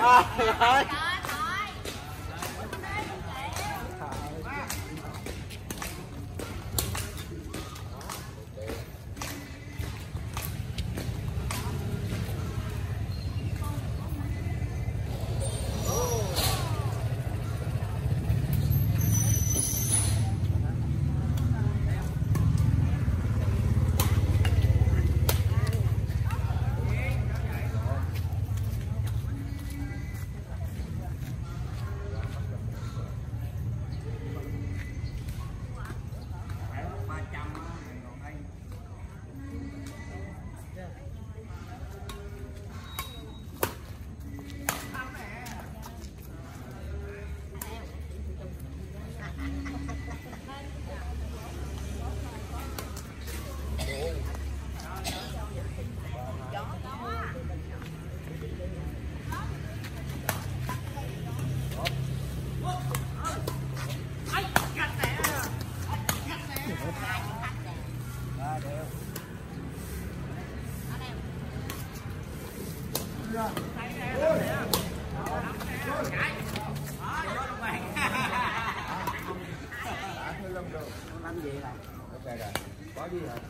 Rồi. Làm gì rồi? Ok rồi. Có gì rồi?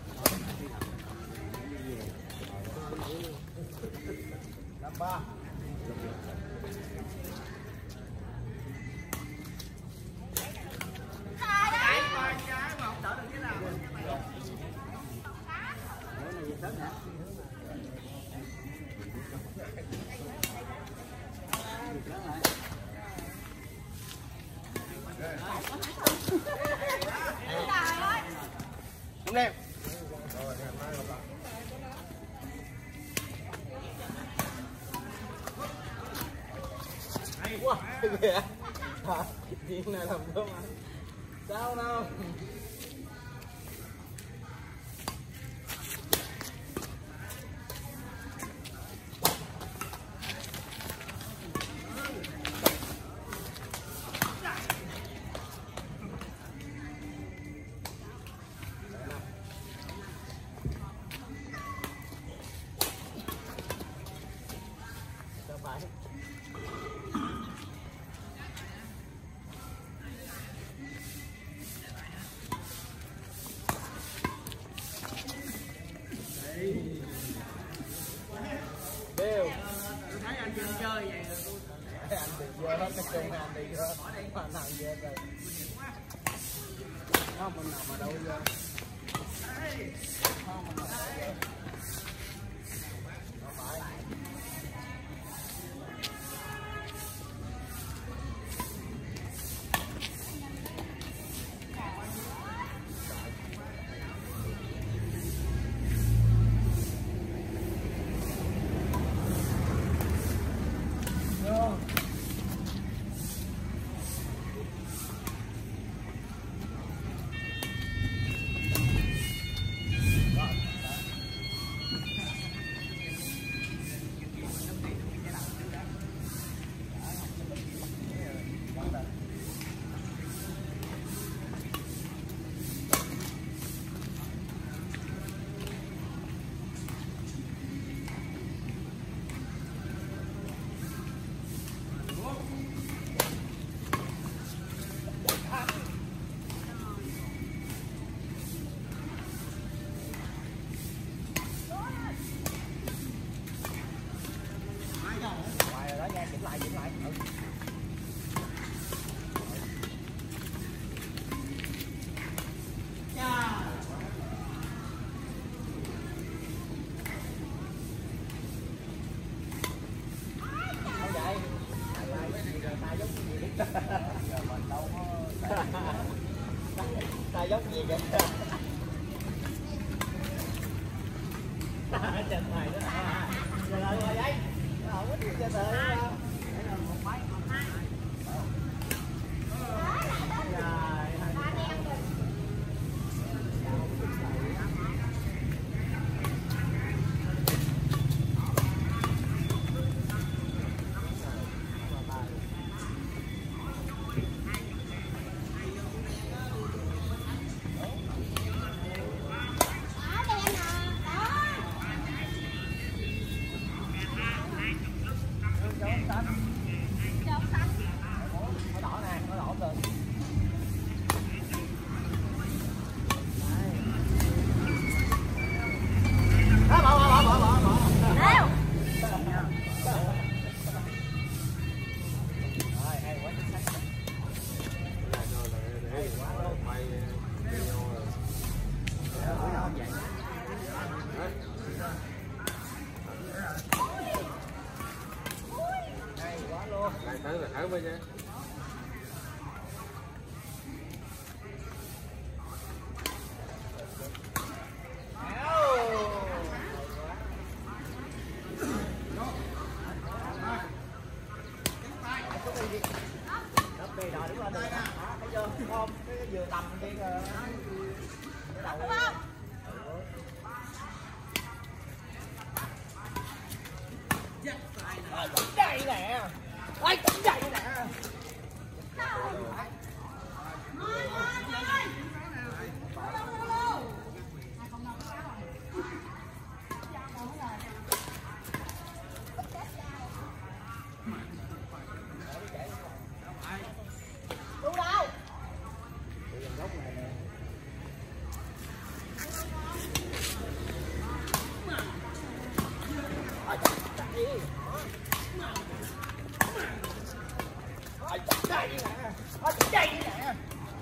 Năm ba. Không đem. Wow, kìa. Chuyện này làm đâu mà. Sao đâu. Đều. Tôi thấy anh chơi chơi vậy rồi. Anh đi vô hết cái chung anh đi vô. Mà nào về rồi. Không mình nào mà đâu vô. Không mình nào mà đâu vô. Kiểm lại. Ta giống gì kìa. Trời mày đó. Giờ lại rồi vậy. Không có chuyện trời ơi. Một máy, một hai. Hay quá luôn. Lại thử bây giờ. Bề đòi đứng lên rồi đó, thấy chưa? Không, cái vừa tầm kia kìa. Cái đầu này. Đây nè. Ai cũng vậy nè. Đúng đâu? Đây nè. Đây nè.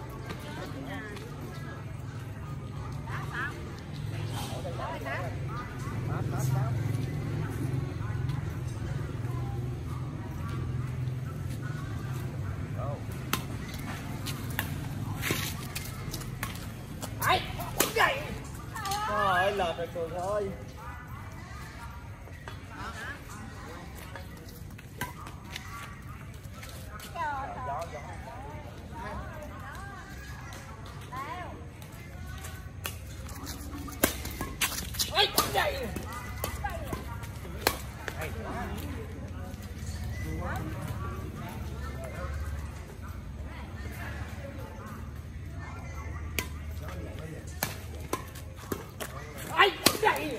Đấy, vậy. Trời lợt rồi Cường ơi. Ấy, vậy. Ai vậy?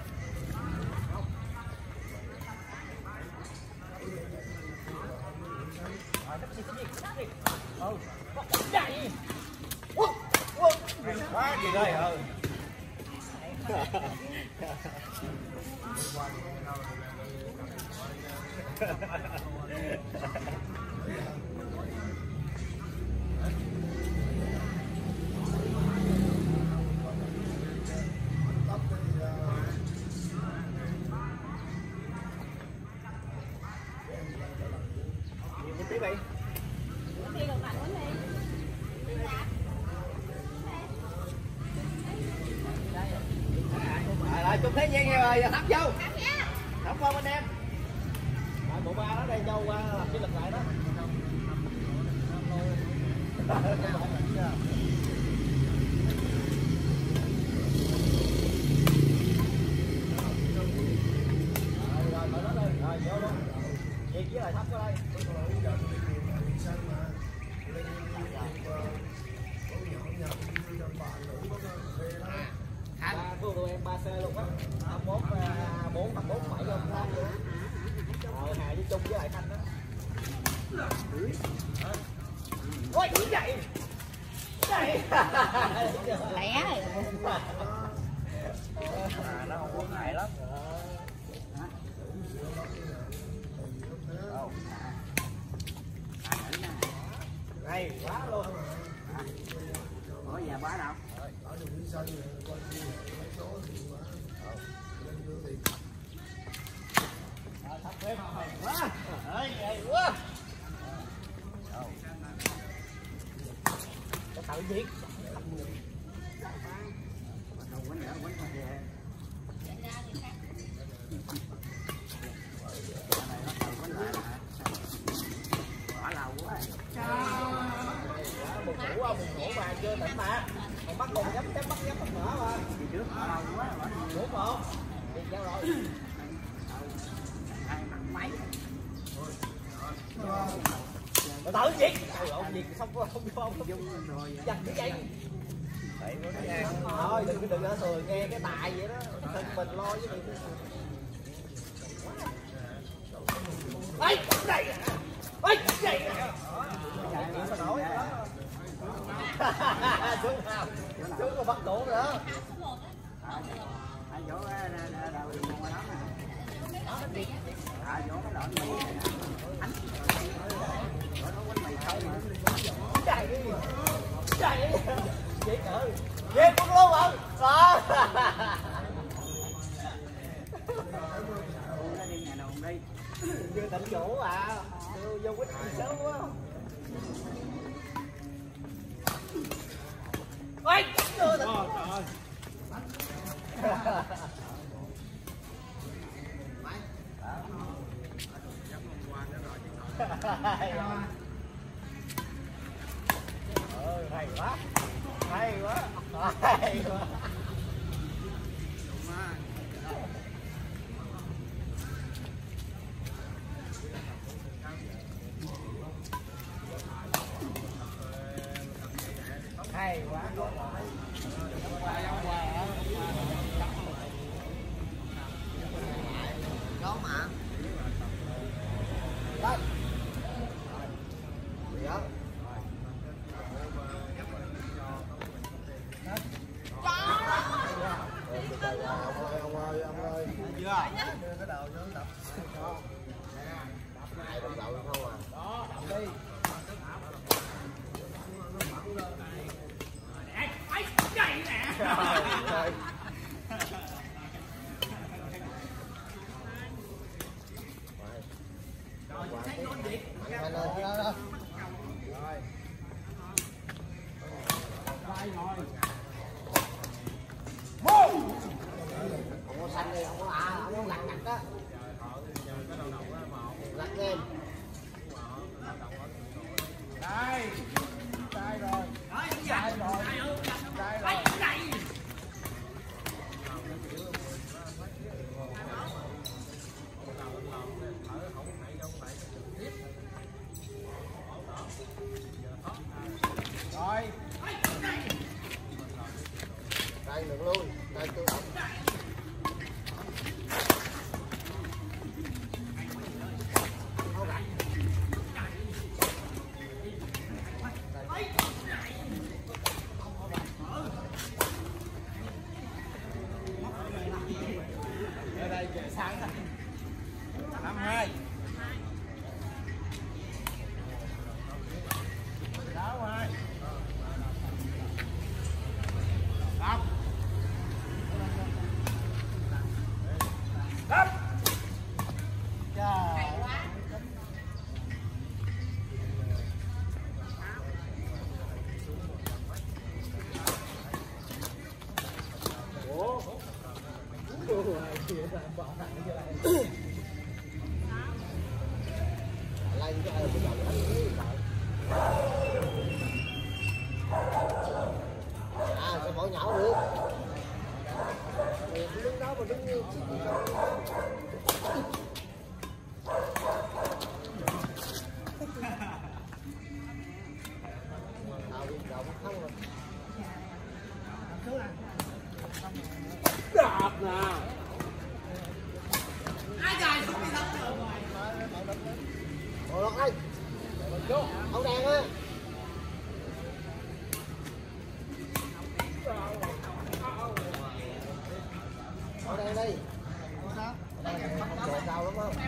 Vậy. Quá gì đây hả? Tí vậy. Rồi chúc thế nhiên nha rồi, thắp vô. Thắp vô anh em. Rồi bộ ba đó đây châu qua làm cái lực lại đó. Rồi vô luôn. Vậy chứ lại thắp vô đây. Của tụi em 3C luôn á. 21 4 tập 4 7 luôn đó. Hà với Trung với lại Thanh đó. Ôi gì vậy? Đây. Lẻ rồi. Nó không có ngại lắm. Hay quá luôn. Có nhà bá đâu? Thắp thêm quá. Hay quá. Có tự nhiên. Buồn ngủ mà chưa tỉnh mà. Còn bắt còn nhắm bắt nữa mà. Đi trước ở đâu quá rồi. Đúng không? Đi theo rồi. Hai mặt máy. Tự gì? Trời ơi, gì không Dung rồi. dành cái dây. Thôi đừng có thừa nghe cái tài vậy đó. Thân mình lo với mình. Ấy, đây. Ấy, đây. Sao nổi đó. Xuống còn bắt tủ nữa. Hai chỗ đầu mua đó nè. Chỗ cái đoạn mì ánh nó quánh mì không mà. Chạy đi. Chạy đi. Dễ cỡ. Dễ cũng luôn rồi. Đó. đi nhà nào đi. Chưa tỉnh chỗ à. Vô quýt sớm quá. Ôi, chưa tỉnh. Hay quá. Hay quá. Hay quá. Hay quá. Có mà. Đây. Dạ. Ông ơi. Chưa. Đưa cái đầu vô đập. Hai đập đầu không à. Đó, đập đi. Chạy nè. Ông có xanh đi, ông có ông có lặt đó. Lặt em. Đây. Sai rồi. Sai rồi. Sai rồi. Rồi. Đây được luôn. Đây tôi đọc. Ở đây trời sáng rồi. 52. 62. Đập. Đập. Trời. Ủa. Lên cho ai bây giờ à sẽ bỏ nhỏ được. Đứng đó mà đứng như chiếc gì đâu. Đạp nè. Ai dài xuống đi thật rồi. Ôi ơi. Ông đèn á. Ở đây đi. Đây là cao lắm không?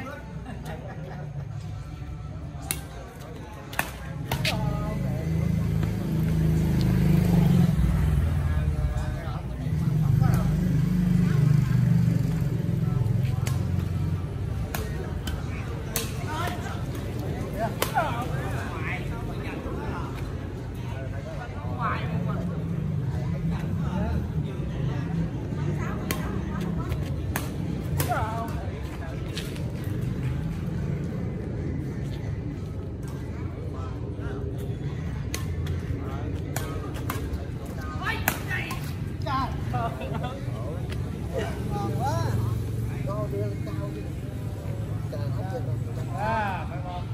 Ngon quá. Có đưa lên cao đi. Trời hết chưa đâu. À, phải ngon.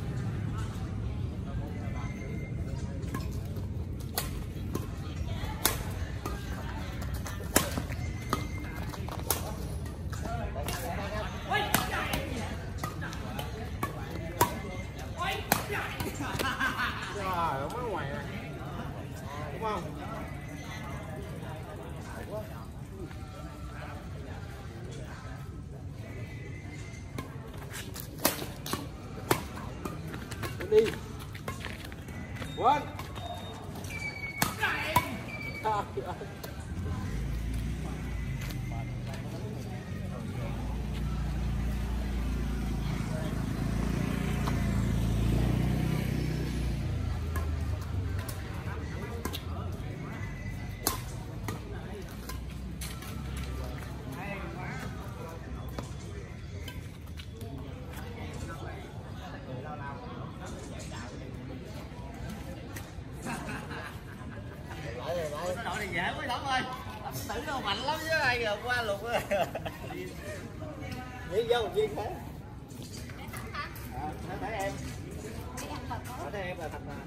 Trời, mới ngoài nè. Đúng không? Đi. Quên. Trời ơi. mạnh lắm chứ ai giờ qua lục á. Vậy vô viên thế. Nó thấy em. Nó thấy em là thật mà.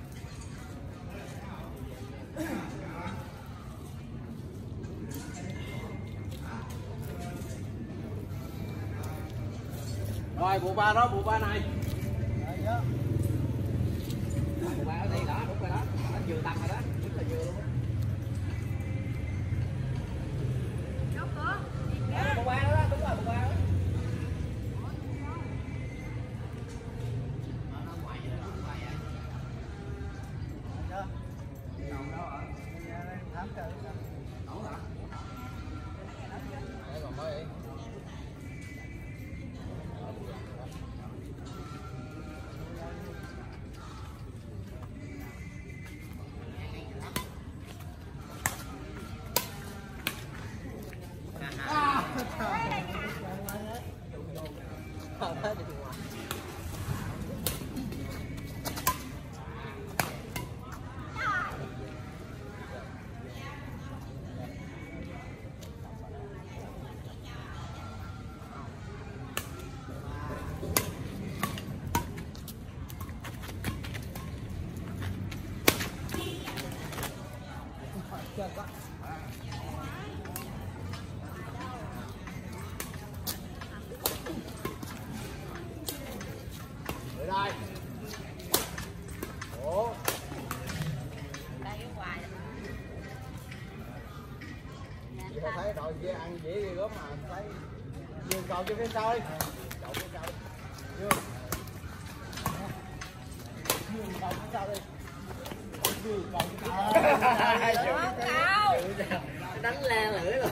Rồi bộ ba đó, bộ ba này. Đó. Bộ ba ở đây đó, đúng rồi đó. Nó vừa tầm rồi đó, chính là vừa luôn á. Bộ ba đó, đúng rồi, bộ ba đó. Thám trời. Ổn hả? Để còn mới. Ở đây. Ủa. Đây cái hoài. Chị thấy đội kia ăn dễ ghê gớm mà thấy dương cầu cho phía sau đi. Cầu phía sau đi. Dương. Dương cầu phía sau đi. Dương cầu phía sau. Đánh le lưỡi rồi.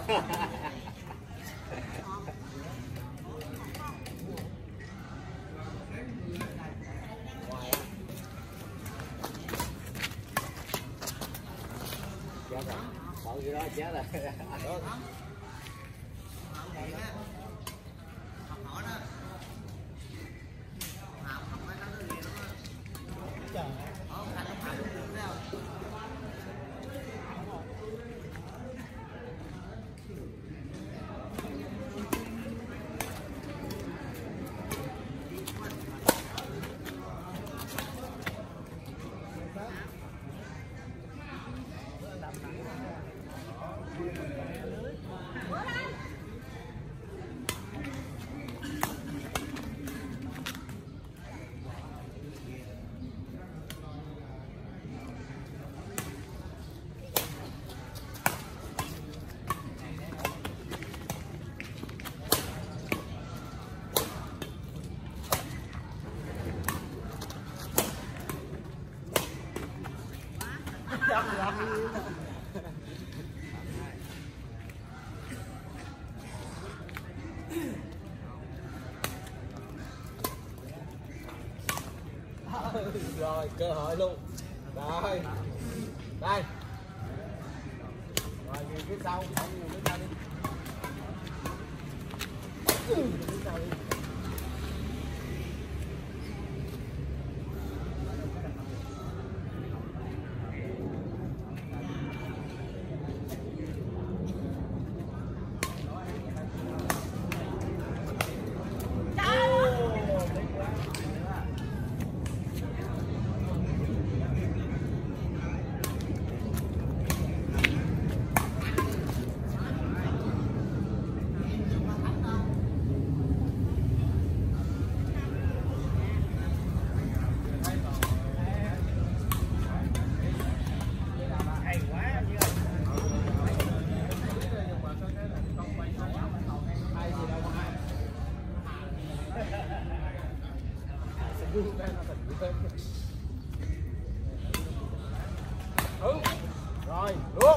Chết rồi. Bọn gì đó chết rồi. Rồi cơ hội luôn. Rồi đây rồi nhìn phía sau, nhìn phía sau đi. Nhìn phía sau đi. Rồi, luôn.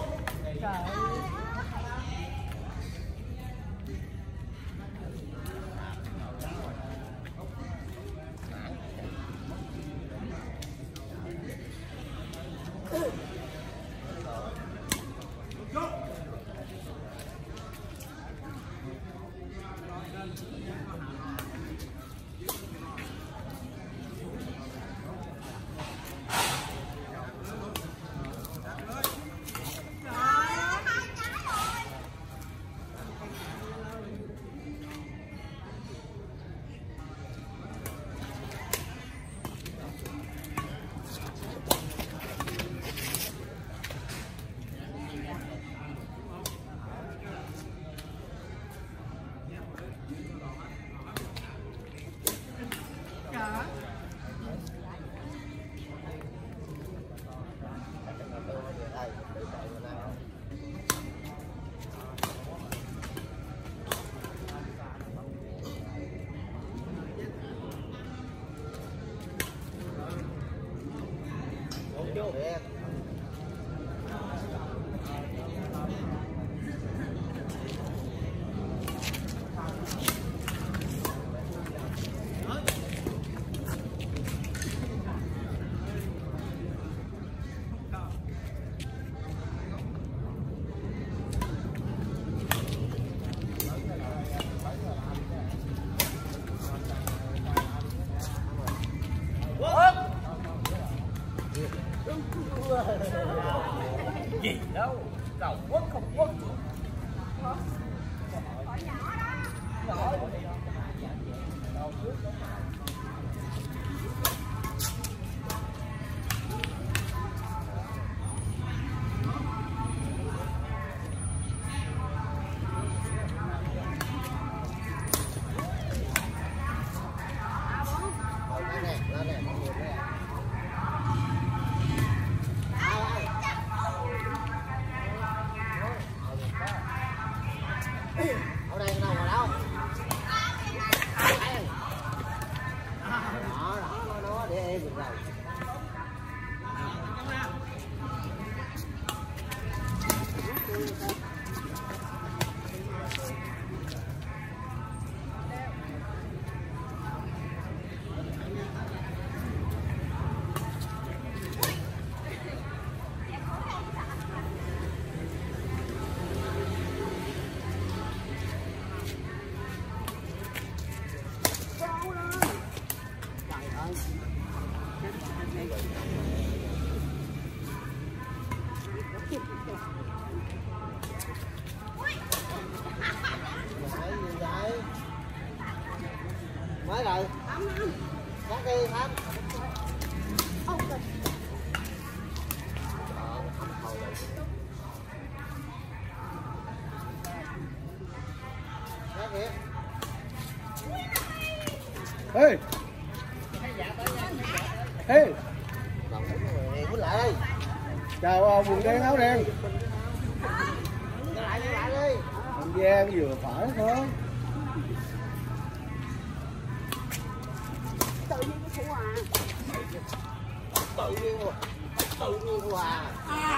Nói rồi. Cắt đi Thắm. Cắt kìa. Ê. Ê. Quýnh lại đi. Chào quần đen áo đen. Quýnh lại đi. Anh Giang vừa phải thôi. Tự nhiên hòa.